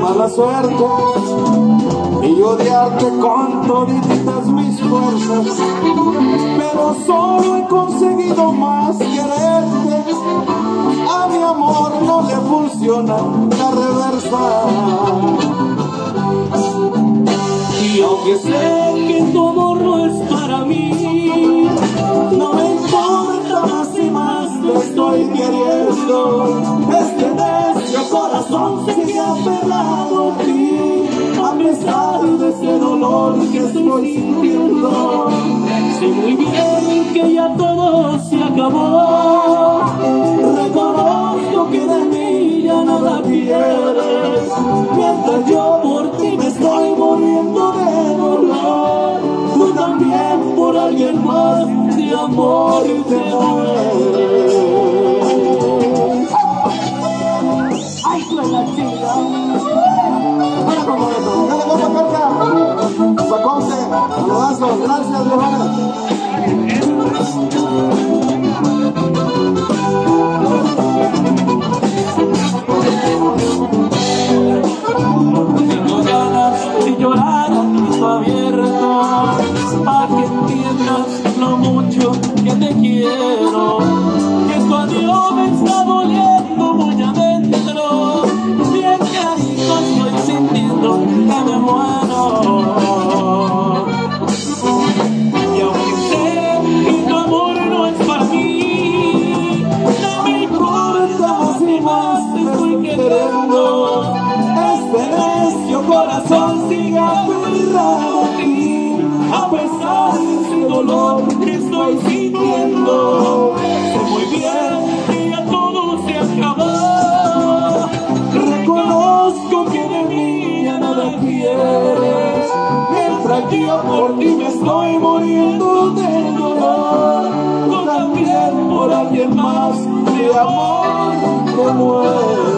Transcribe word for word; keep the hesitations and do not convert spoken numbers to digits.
mala suerte y odiarte con toditas mis fuerzas, pero solo he conseguido más quererte. A mi amor no le funciona la reversa. Y aunque sé que tu amor no es para mí, no me importa más y más te estoy queriendo. Este necio corazón sigue aferrado a ti, a pesar de ese dolor que estoy sintiendo. Sé muy bien que ya todo se acabó, reconozco que de mí ya nada quieres, mientras yo por ti me estoy muriendo de dolor. Tú también por alguien más de amor te mueres. ¡Ay, tú eres la chica! ¡Hola, como esto! ¡Dale, como carga! ¡Paconte! ¡Saludazos! ¡Gracias, Johanna! Tengo ganas de llorar a grito abierto, para que entiendas lo mucho que te quiero, que tu adiós me está doliendo muy adentro, bien clarito estoy sintiendo que me muero. Y aunque sé que tu amor no es para mí, no me importa más ni más te estoy queriendo. Este necio corazón sigue aferrado a ti, a pesar de ese dolor que estoy sintiendo. Sé muy bien que ya todo se acabó, reconozco que de mí ya nada quieres, mientras yo por ti me estoy muriendo de dolor. Tú también por alguien más de amor te mueres.